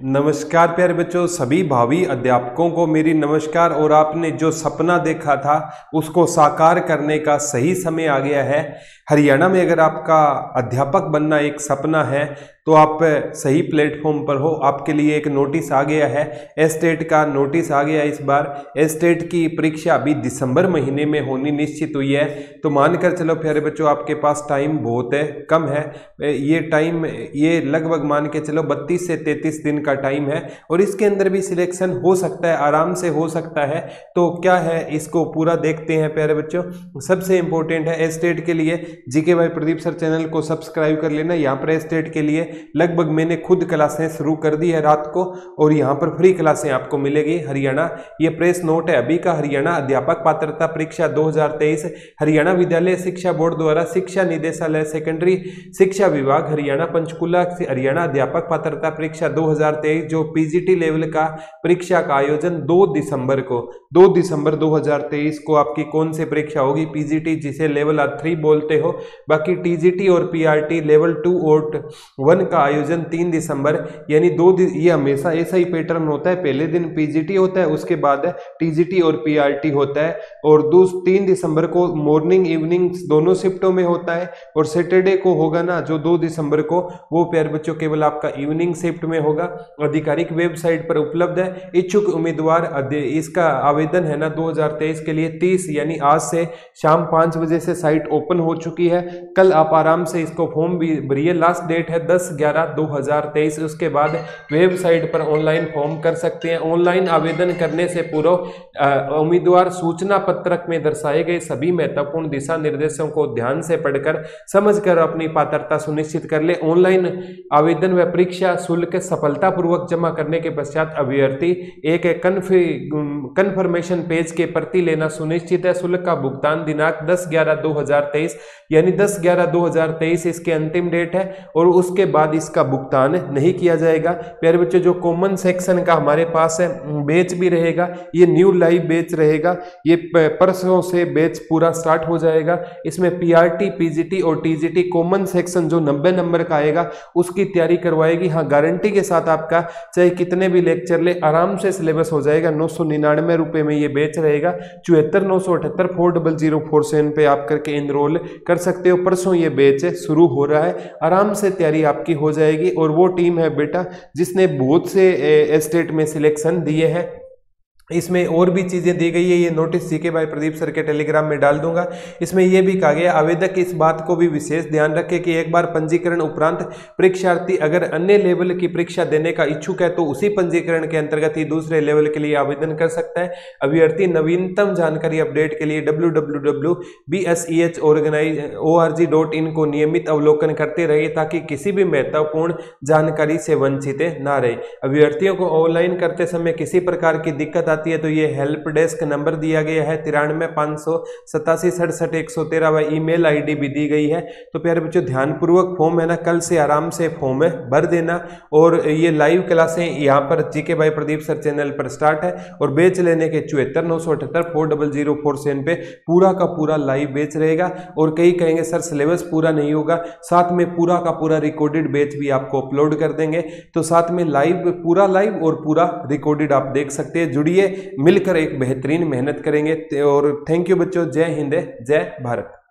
नमस्कार प्यारे बच्चों, सभी भावी अध्यापकों को मेरी नमस्कार। और आपने जो सपना देखा था उसको साकार करने का सही समय आ गया है। हरियाणा में अगर आपका अध्यापक बनना एक सपना है तो आप सही प्लेटफॉर्म पर हो। आपके लिए एक नोटिस आ गया है, एस्टेट का नोटिस आ गया। इस बार एस्टेट की परीक्षा अभी दिसंबर महीने में होनी निश्चित हुई है। तो मानकर चलो प्यारे बच्चों, आपके पास टाइम बहुत है, कम है। ये टाइम ये लगभग मान के चलो 32 से 33 दिन का टाइम है और इसके अंदर भी सिलेक्शन हो सकता है, आराम से हो सकता है। तो क्या है, इसको पूरा देखते हैं प्यारे बच्चों। सबसे इंपॉर्टेंट है एस्टेट के लिए GK by Pradeep sir channel को सब्सक्राइब कर लेना। यहाँ पर एस्टेट के लिए लगभग मैंने खुद क्लासें शुरू कर दी है रात को, और यहाँ पर फ्री क्लासें आपको मिलेगी। हरियाणा, ये प्रेस नोट है अभी का, हरियाणा अध्यापक पात्रता परीक्षा 2023 हरियाणा विद्यालय शिक्षा बोर्ड द्वारा शिक्षा निदेशालय सेकेंडरी शिक्षा विभाग हरियाणा पंचकुला से हरियाणा अध्यापक पात्रता परीक्षा 2023 जो पीजीटी लेवल का परीक्षा का आयोजन 2 दिसंबर 2023 को आपकी कौन सी परीक्षा होगी? पीजीटी, जिसे लेवल 3 बोलते हो। बाकी टीजीटी और पीआरटी लेवल 2 और 1 का आयोजन 3 दिसंबर, यानी 2 ये हमेशा ऐसा ही पैटर्न होता है। पहले दिन पीजीटी होता है, उसके बाद टीजीटी और पीआरटी होता है, और 3 दिसंबर को मॉर्निंग इवनिंग दोनों शिफ्टों में होता है। और सैटरडे को होगा ना जो 2 दिसंबर को, वो प्यारे बच्चों केवल आपका इवनिंग शिफ्ट में होगा। आधिकारिक वेबसाइट पर उपलब्ध है। इच्छुक उम्मीदवार इसका आवेदन है ना 2023 के लिए 30 यानी आज से शाम 5 बजे से साइट ओपन हो चुकी है। कल आप आराम से इसको फॉर्म भी भरिए। लास्ट डेट है 10/11/2023। उसके बाद वेबसाइट पर ऑनलाइन फॉर्म कर सकते हैं। ऑनलाइन आवेदन करने से पूर्व उम्मीदवार सूचना पत्रक में दर्शाए गए सभी महत्वपूर्ण दिशा निर्देशों को ध्यान से पढ़कर समझकर अपनी पात्रता सुनिश्चित कर ले। ऑनलाइन आवेदन व परीक्षा शुल्क सफलतापूर्वक जमा करने के पश्चात अभ्यर्थी एक कन्फर्मेशन पेज के प्रति लेना सुनिश्चित है। शुल्क का भुगतान दिनांक 10/11/2023 यानी 10/11/2023 इसके अंतिम डेट है, और उसके बाद इसका भुगतान नहीं किया जाएगा। प्यारे बच्चों, जो कॉमन सेक्शन का हमारे पास है बैच भी रहेगा, ये न्यू लाइव बैच रहेगा। ये परसों से बैच पूरा स्टार्ट हो जाएगा। इसमें पीआरटी, पीजीटी और टीजीटी कॉमन सेक्शन जो 90 नंबर का आएगा उसकी तैयारी करवाएगी। हाँ, गारंटी के साथ आपका चाहे कितने भी लेक्चर ले आराम से सिलेबस हो जाएगा। 999 रुपए में ये बैच रहेगा। 74 978 4004 पे आप करके इनरोल कर सकते हो। परसों ये बैच शुरू हो रहा है, आराम से तैयारी आपकी हो जाएगी। और वो टीम है बेटा जिसने बहुत से एस्टेट में सिलेक्शन दिए हैं। इसमें और भी चीजें दी गई है। ये notice GK by Pradeep sir के टेलीग्राम में डाल दूंगा। इसमें यह भी कहा गया आवेदक इस बात को भी विशेष ध्यान रखे कि एक बार पंजीकरण उपरांत परीक्षार्थी अगर अन्य लेवल की परीक्षा देने का इच्छुक है तो उसी पंजीकरण के अंतर्गत ही दूसरे लेवल के लिए आवेदन कर सकता है। अभ्यर्थी नवीनतम जानकारी अपडेट के लिए www.bsesorg.in को नियमित अवलोकन करते रहिए ताकि किसी भी महत्वपूर्ण जानकारी से वंचित न रहे। अभ्यर्थियों को ऑनलाइन करते समय किसी प्रकार की दिक्कत आती है तो ये हेल्प डेस्क नंबर दिया गया है 93 587 67 113 व ईमेल आईडी भी दी गई है। तो प्यारे बच्चों, ध्यानपूर्वक फॉर्म है ना कल से आराम से फॉर्म भर देना। और ये लाइव क्लासें यहाँ पर GK by Pradeep sir channel पर स्टार्ट है, और बैच लेने के 74 978 4004 पे पूरा का पूरा लाइव बैच रहेगा। और कई कहेंगे सर सिलेबस पूरा नहीं होगा, साथ में पूरा का पूरा रिकॉर्डेड बैच भी आपको अपलोड कर देंगे। तो साथ में लाइव, पूरा लाइव और पूरा रिकॉर्डेड आप देख सकते हैं। जुड़िए, मिलकर एक बेहतरीन मेहनत करेंगे। और थैंक यू बच्चों। जय हिंद, जय भारत।